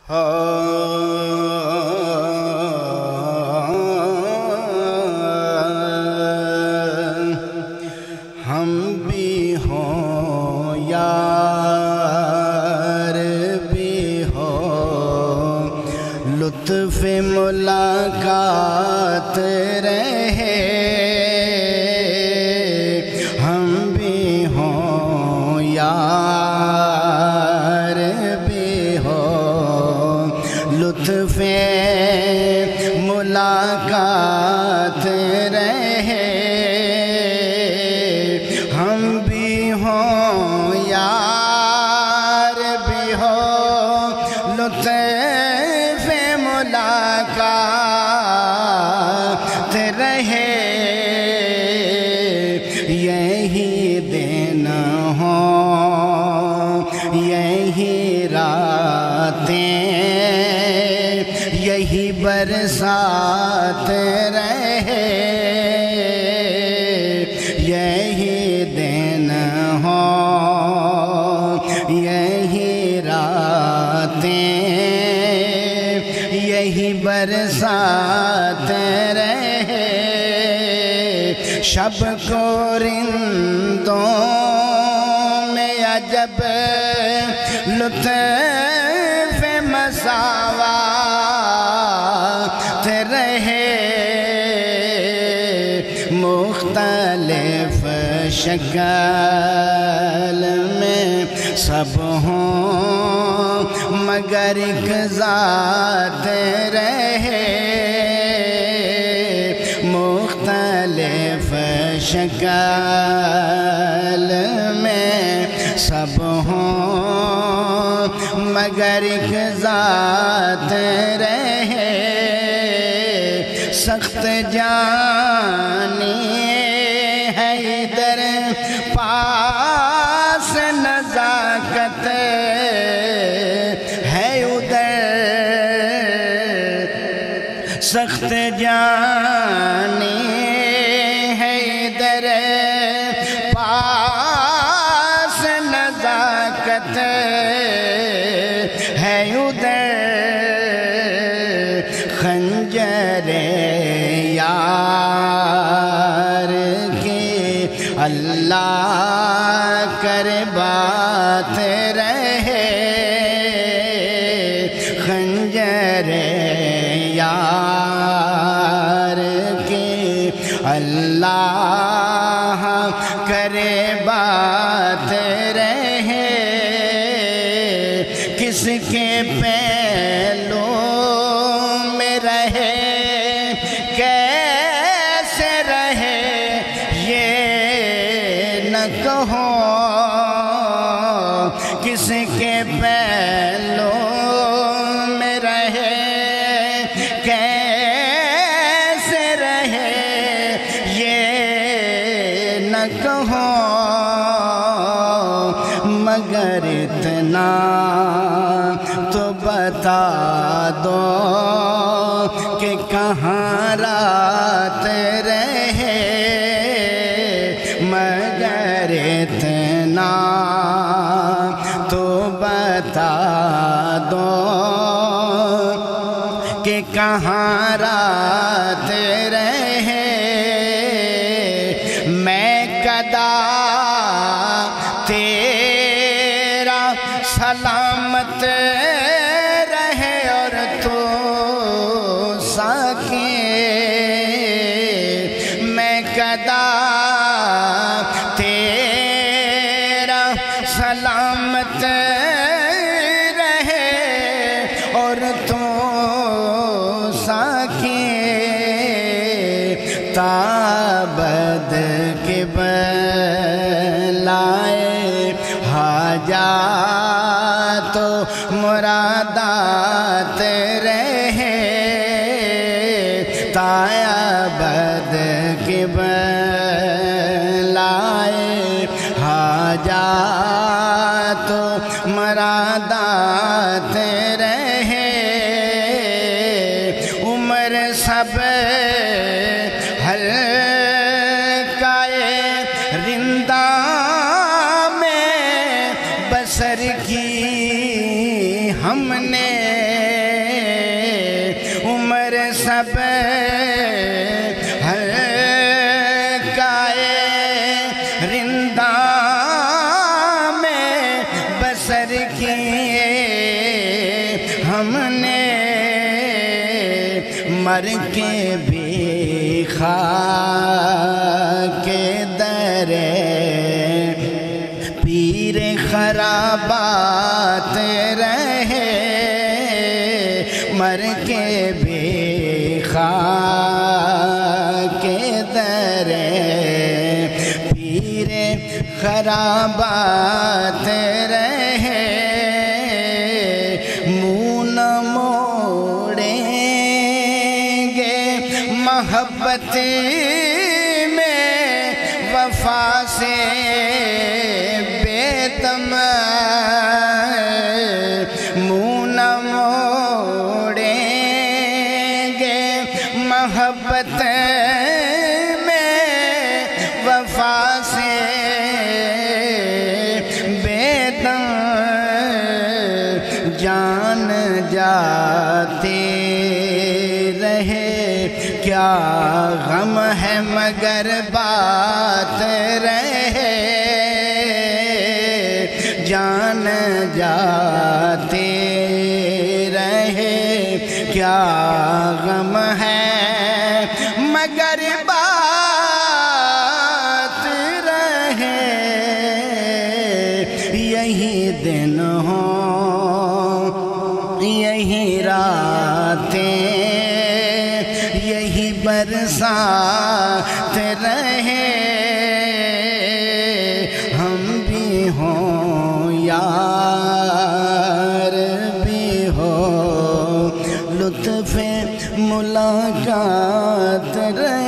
ہم بھی ہوں یار بھی ہو لطف ملاقات رہے ہم بھی ہوں یار بھی ہو لطف ملاقات رہے ہم بھی ہوں یار بھی ہو لطف ملاقات رہے یہی دن ہو یہی راتیں یہی برسات رہے یہی دن ہو یہی راتیں یہی برسات رہے شب کو رندوں میں عجب لطف مساوات رہے مختلف شکل میں سب ہوں مگر ایک ذات رہے مختلف شکل میں سب ہوں مگر ایک ذات رہے سخت جانی ہے ادھر پاس نزاکت ہے ادھر سخت جانی ہے ادھر پاس نزاکت ہے ادھر خنجر یار کی اللہ کر بات رہے خنجر یار کی اللہ کرے بات رہے کس کے پہلو میں رہے کیسے رہے یہ نہ کہو کس کے پہلو میں رہے کیسے رہے یہ نہ کہو مگر اتنا تو بتا دو کہ کہاں رات رہے مگر اتنا تو بتا دو کہ کہاں رات رہے میں کدا تیرا سلامت رہے اور تو ساکے میں کدا تیرا سلامت رہے اور تو ساکے تابد کے بلائے حاجات و مرادات رہے تابد کے بلائے حاجات و مرادات رہے عمر سب حلقۂ رندہ میں بسر کی ہم نے سب حلقۂ رندہ میں بسر کیے ہم نے مر کے بھی خاک در پیر خرابات رہے مر کے بھی خاک در پیر خرابات رہے منہ نہ موڑیں گے محبت میں وفا سے بے دم منہ نہ موڑیں گے محبت میں وفا سے بے دم جان جاتے رہے کیا غم ہے مگر بات رہے جان جاتے رہے کیا غم ہے مگر بات رہے یہی دن ہوں یہی راتیں یہی برسات رہے ہم بھی ہوں یار بھی ہو لطف ملاقات رہے